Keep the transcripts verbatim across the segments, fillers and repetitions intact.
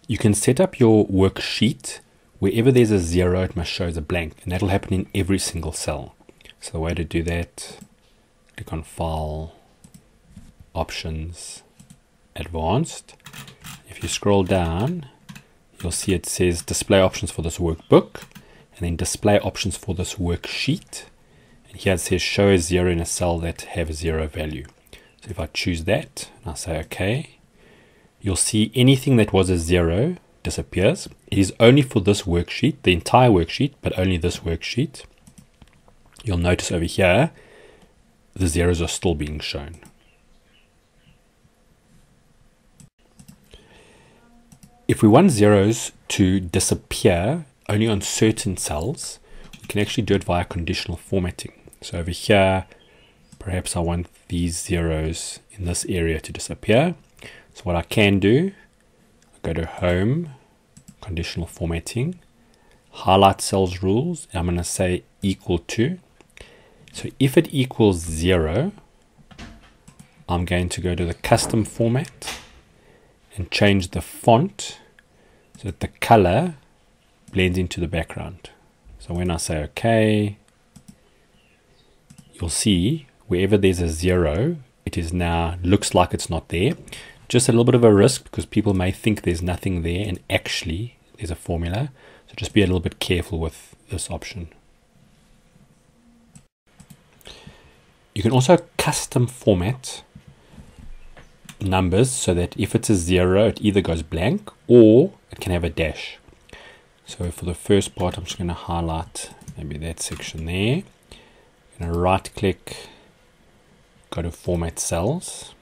You can set up your worksheet wherever there's a zero, it must show as a blank, and that'll happen in every single cell. So the way to do that, click on File, Options, Advanced. If you scroll down, you'll see it says Display Options for this workbook, and then Display Options for this worksheet. And here it says Show a zero in a cell that have a zero value. So if I choose that, and I say OK, you'll see anything that was a zero disappears. It is only for this worksheet, the entire worksheet, but only this worksheet. You'll notice over here, the zeros are still being shown. If we want zeros to disappear only on certain cells, we can actually do it via conditional formatting. So over here, perhaps I want these zeros in this area to disappear. So what I can do, I go to Home, Conditional Formatting, Highlight Cells Rules, and I'm going to say equal to. So if it equals zero, I'm going to go to the Custom Format and change the font so that the color blends into the background. So when I say OK, you'll see wherever there's a zero, it is now looks like it's not there. Just a little bit of a risk because people may think there's nothing there and actually there's a formula. So just be a little bit careful with this option. You can also custom format numbers so that if it's a zero, it either goes blank or it can have a dash. So for the first part, I'm just going to highlight maybe that section there. I'm going to right click, go to Format Cells.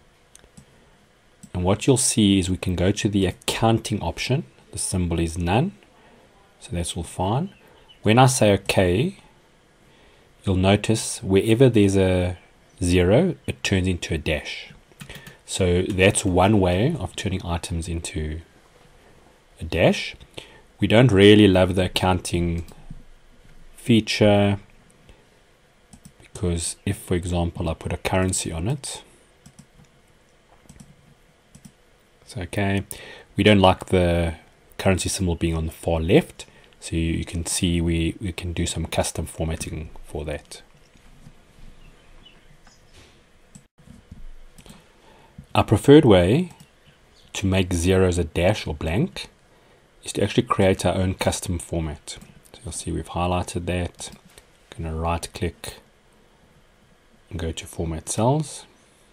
And what you'll see is we can go to the accounting option. The symbol is none. So that's all fine. When I say OK, you'll notice wherever there's a zero, it turns into a dash. So that's one way of turning items into a dash. We don't really love the accounting feature because if, for example, I put a currency on it, it's okay. We don't like the currency symbol being on the far left. So you, you can see we, we can do some custom formatting for that. Our preferred way to make zeros a dash or blank is to actually create our own custom format. So you'll see we've highlighted that. I'm going to right click and go to Format Cells.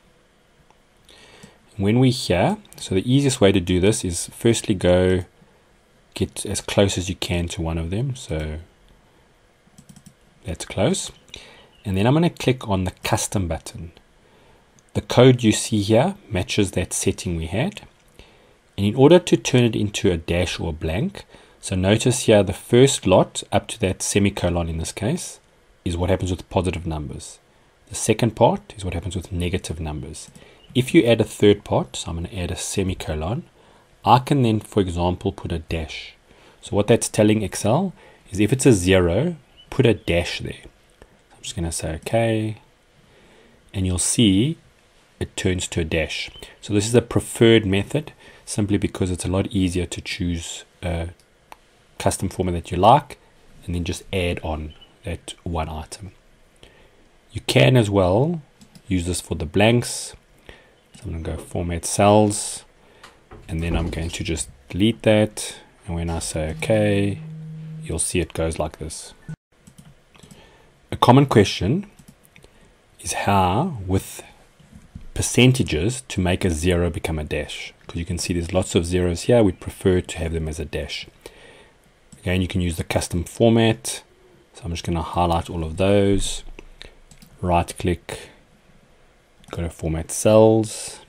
When we're here, so the easiest way to do this is firstly go get as close as you can to one of them. So that's close. And then I'm going to click on the custom button. The code you see here matches that setting we had. And in order to turn it into a dash or a blank, so notice here the first lot up to that semicolon in this case is what happens with positive numbers. The second part is what happens with negative numbers. If you add a third part, so I'm going to add a semicolon, I can then, for example, put a dash. So what that's telling Excel is if it's a zero, put a dash there. I'm just going to say OK, and you'll see it turns to a dash. So this is a preferred method simply because it's a lot easier to choose a custom format that you like and then just add on that one item. You can as well use this for the blanks. So I'm going to go Format Cells, and then I'm going to just delete that. And when I say OK, you'll see it goes like this. A common question is how, with percentages, to make a zero become a dash. Because you can see there's lots of zeros here. We'd prefer to have them as a dash. Again, you can use the custom format. So I'm just going to highlight all of those. Right click. Go to Format Cells.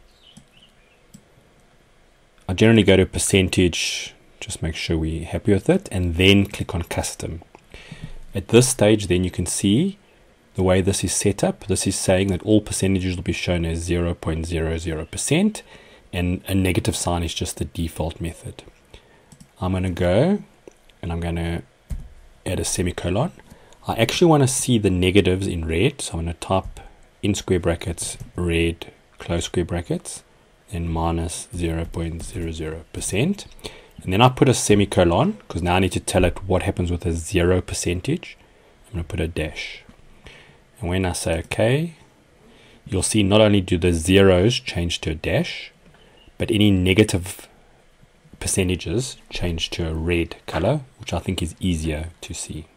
I generally go to percentage, just make sure we're happy with it, and then click on Custom. At this stage, then you can see the way this is set up. This is saying that all percentages will be shown as zero point zero zero percent, and a negative sign is just the default method. I'm going to go and I'm going to add a semicolon. I actually want to see the negatives in red, so I'm going to type in square brackets red, close square brackets, then minus zero point zero zero percent. And then I put a semicolon, because now I need to tell it what happens with a zero percentage. I'm going to put a dash. And when I say OK, you'll see not only do the zeros change to a dash, but any negative percentages change to a red color, which I think is easier to see.